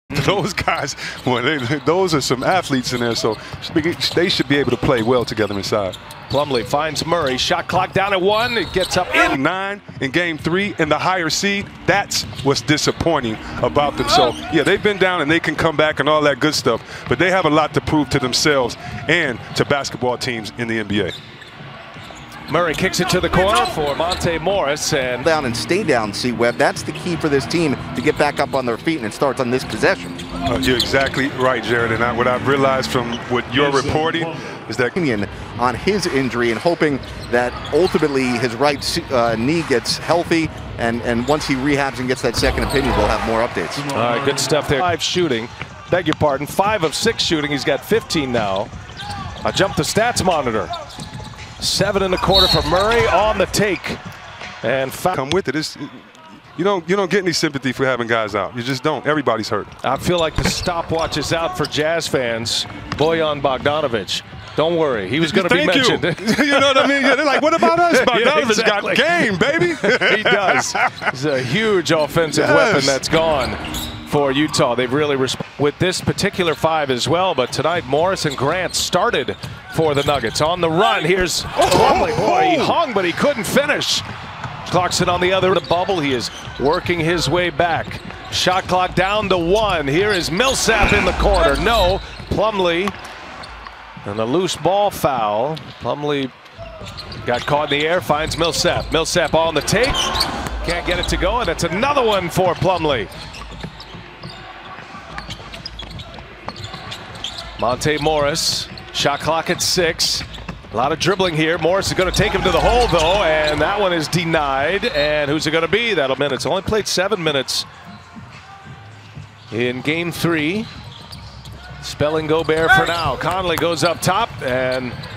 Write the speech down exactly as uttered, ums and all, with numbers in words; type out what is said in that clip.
Those guys, well, they, those are some athletes in there, so they should be able to play well together inside. Plumlee finds Murray. Shot clock down at one. It gets up in nine in game three and the higher seed. That's what's disappointing about them. So, yeah, they've been down and they can come back and all that good stuff, but they have a lot to prove to themselves and to basketball teams in the N B A. Murray kicks it to the corner for Monte Morris. And down and stay down, C-Webb. That's the key for this team to get back up on their feet, and it starts on this possession. Uh, you're exactly right, Jared. And I, what I've realized from what you're reporting is that on his injury and hoping that ultimately his right uh, knee gets healthy, and, and once he rehabs and gets that second opinion, we'll have more updates. All right, good stuff there. Five shooting. Beg your pardon. Five of six shooting. He's got fifteen now. I jumped the stats monitor. Seven and a quarter for Murray on the take. And come with it. It's, you don't you don't get any sympathy for having guys out. You just don't. Everybody's hurt. I feel like the stopwatch is out for Jazz fans. Bojan Bogdanovic. Don't worry, he was going to be mentioned. You. You know what I mean? Yeah, they're like, what about us? Bogdanovic yeah, exactly. got game, baby. He does. He's a huge offensive yes. weapon that's gone for Utah. They've really responded with this particular five as well. But tonight, Morris and Grant started for the Nuggets. On the run, here's Plumlee. Boy, he hung, but he couldn't finish. Clarkson on the other the bubble. He is working his way back. Shot clock down to one. Here is Millsap in the corner. No, Plumlee. And a loose ball foul. Plumlee got caught in the air, finds Millsap. Millsap on the take. Can't get it to go, and it's another one for Plumlee. Monte Morris, shot clock at six. A lot of dribbling here. Morris is going to take him to the hole, though, and that one is denied. And who's it going to be? That'll minutes. Only played seven minutes in game three. Spelling Gobert for now. Conley goes up top, and